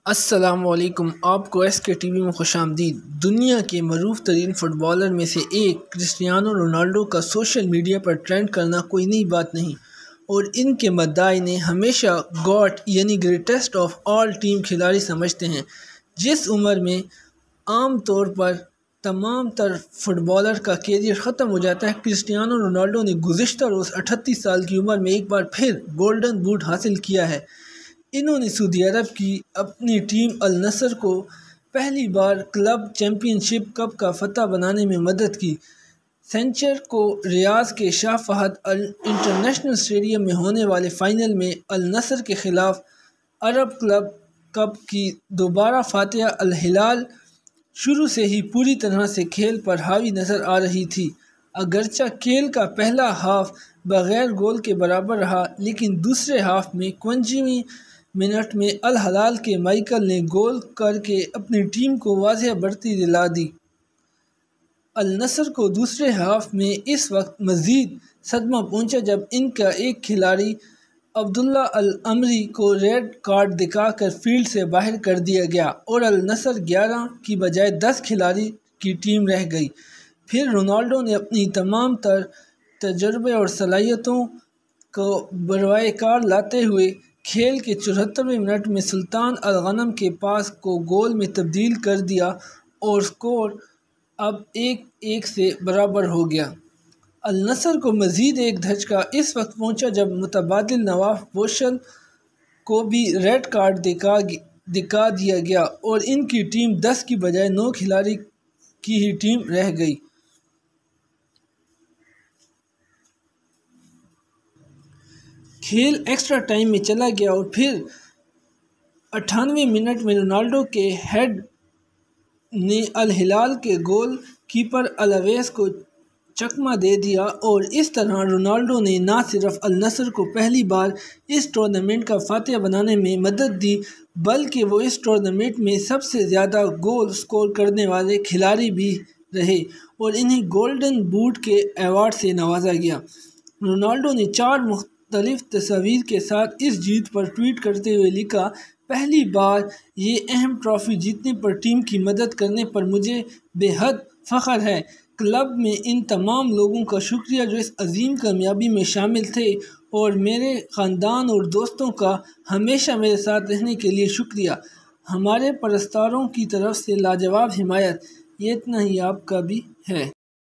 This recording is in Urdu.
السلام علیکم، آپ کو ایس کے ٹی وی میں خوش آمدید۔ دنیا کے معروف ترین فٹ بالر میں سے ایک کرسٹیانو رونالڈو کا سوشل میڈیا پر ٹرینڈ کرنا کوئی نئی بات نہیں، اور ان کے مداح نے ہمیشہ گاٹ یعنی گریٹسٹ آف آل ٹائم کھلاڑی سمجھتے ہیں۔ جس عمر میں عام طور پر تمام تر فٹ بالر کا کیریئر ختم ہو جاتا ہے، کرسٹیانو رونالڈو نے گزشتہ روز 38 سال کی عمر میں ایک بار پھر گولڈن بوٹ حاصل کیا ہے۔ انہوں نے سعودی عرب کی اپنی ٹیم النصر کو پہلی بار کلب چیمپئن شپ کپ کا فاتح بنانے میں مدد کی۔ سنیچر کو ریاض کے شاہ فہد انٹرنیشنل اسٹیڈیم میں ہونے والے فائنل میں النصر کے خلاف عرب کلب کپ کی دوبارہ فاتح الہلال شروع سے ہی پوری طرح سے کھیل پر حاوی نظر آ رہی تھی۔ اگرچہ کھیل کا پہلا ہاف بغیر گول کے برابر رہا، لیکن دوسرے ہاف میں 51ویں منٹ میں الہلال کے مائیکل نے گول کر کے اپنی ٹیم کو واضح بڑھتی دلا دی۔ النصر کو دوسرے ہاف میں اس وقت مزید صدمہ پہنچا جب ان کا ایک کھلاڑی عبداللہ العمری کو ریڈ کارڈ دکھا کر فیلڈ سے باہر کر دیا گیا اور النصر 11 کی بجائے 10 کھلاڑی کی ٹیم رہ گئی۔ پھر رونالڈو نے اپنی تمام تر تجربے اور صلاحیتوں کو بروئے کار لاتے ہوئے کھیل کے 74ویں منٹ میں سلطان الغنم کے پاس کو گول میں تبدیل کر دیا اور اسکور اب 1-1 سے برابر ہو گیا۔ النصر کو مزید ایک دھچکا اس وقت پہنچا جب متبادل نواف بوشل کو بھی ریڈ کارڈ دکھا دیا گیا اور ان کی ٹیم 10 کی بجائے 9 کھلاڑی کی ہی ٹیم رہ گئی۔ کھیل ایکسٹرا ٹائم میں چلا گیا اور پھر 98ویں منٹ میں رونالڈو کے ہیڈ نے الہلال کے گول کیپر الاویس کو چکمہ دے دیا، اور اس طرح رونالڈو نے نہ صرف النصر کو پہلی بار اس ٹورنامنٹ کا فاتح بنانے میں مدد دی، بلکہ وہ اس ٹورنامنٹ میں سب سے زیادہ گول اسکور کرنے والے کھلاڑی بھی رہے اور انہیں گولڈن بوٹ کے ایوارڈ سے نوازا گیا۔ رونالڈو نے 4 مختلف تصاویر کے ساتھ اس جیت پر ٹویٹ کرتے ہوئے لکھا، "پہلی بار یہ اہم ٹرافی جیتنے پر ٹیم کی مدد کرنے پر مجھے بے حد فخر ہے۔ کلب میں ان تمام لوگوں کا شکریہ جو اس عظیم کامیابی میں شامل تھے، اور میرے خاندان اور دوستوں کا ہمیشہ میرے ساتھ رہنے کے لیے شکریہ۔ ہمارے پرستاروں کی طرف سے لاجواب حمایت، یہ اتنا ہی آپ کا بھی ہے۔"